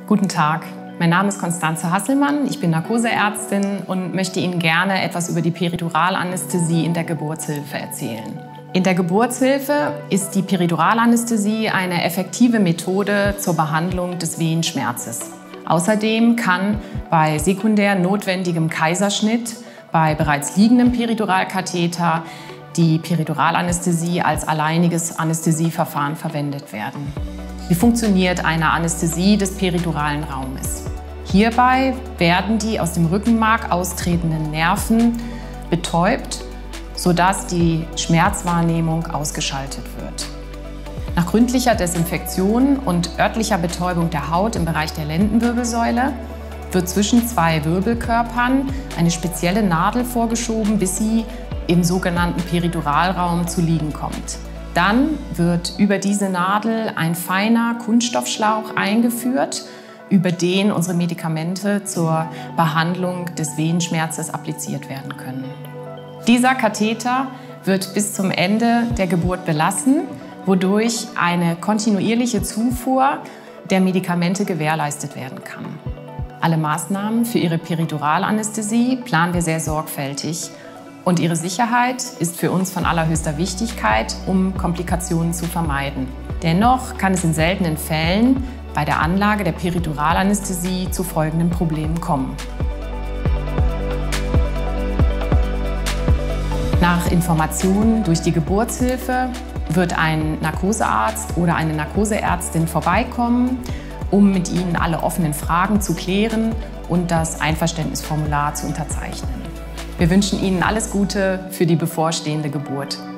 Guten Tag, mein Name ist Constanze Hasselmann, ich bin Narkoseärztin und möchte Ihnen gerne etwas über die Periduralanästhesie in der Geburtshilfe erzählen. In der Geburtshilfe ist die Periduralanästhesie eine effektive Methode zur Behandlung des Wehenschmerzes. Außerdem kann bei sekundär notwendigem Kaiserschnitt, bei bereits liegendem Periduralkatheter die Periduralanästhesie als alleiniges Anästhesieverfahren verwendet werden. Wie funktioniert eine Anästhesie des periduralen Raumes? Hierbei werden die aus dem Rückenmark austretenden Nerven betäubt, sodass die Schmerzwahrnehmung ausgeschaltet wird. Nach gründlicher Desinfektion und örtlicher Betäubung der Haut im Bereich der Lendenwirbelsäule wird zwischen zwei Wirbelkörpern eine spezielle Nadel vorgeschoben, bis sie im sogenannten Periduralraum zu liegen kommt. Dann wird über diese Nadel ein feiner Kunststoffschlauch eingeführt, über den unsere Medikamente zur Behandlung des Wehenschmerzes appliziert werden können. Dieser Katheter wird bis zum Ende der Geburt belassen, wodurch eine kontinuierliche Zufuhr der Medikamente gewährleistet werden kann. Alle Maßnahmen für Ihre Periduralanästhesie planen wir sehr sorgfältig. Und ihre Sicherheit ist für uns von allerhöchster Wichtigkeit, um Komplikationen zu vermeiden. Dennoch kann es in seltenen Fällen bei der Anlage der Periduralanästhesie zu folgenden Problemen kommen. Nach Informationen durch die Geburtshilfe wird ein Narkosearzt oder eine Narkoseärztin vorbeikommen, um mit Ihnen alle offenen Fragen zu klären und das Einverständnisformular zu unterzeichnen. Wir wünschen Ihnen alles Gute für die bevorstehende Geburt.